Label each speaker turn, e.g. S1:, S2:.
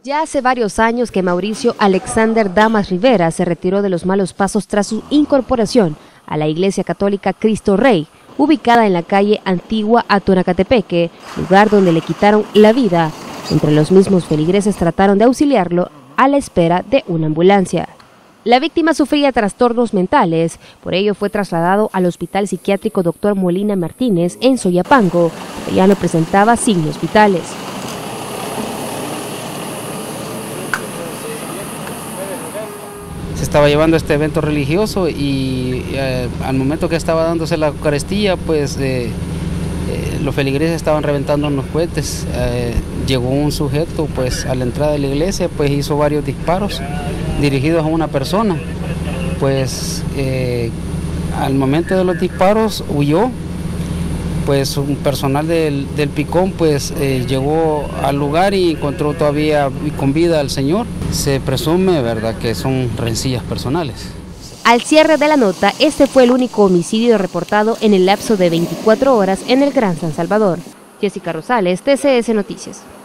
S1: Ya hace varios años que Mauricio Alexander Damas Rivera se retiró de los malos pasos tras su incorporación a la Iglesia Católica Cristo Rey, ubicada en la calle Antigua Atonacatepeque, lugar donde le quitaron la vida. Entre los mismos feligreses trataron de auxiliarlo a la espera de una ambulancia. La víctima sufría trastornos mentales, por ello fue trasladado al Hospital Psiquiátrico Dr. Molina Martínez en Soyapango, pero ya no presentaba signos vitales.
S2: Se estaba llevando este evento religioso y al momento que estaba dándose la Eucaristía, pues los feligreses estaban reventando unos cohetes. Llegó un sujeto pues a la entrada de la iglesia, pues hizo varios disparos dirigidos a una persona. Pues al momento de los disparos huyó. Pues un personal del Picón pues llegó al lugar y encontró todavía con vida al señor. Se presume, ¿verdad?, que son rencillas personales.
S1: Al cierre de la nota, este fue el único homicidio reportado en el lapso de 24 horas en el Gran San Salvador. Jessica Rosales, TCS Noticias.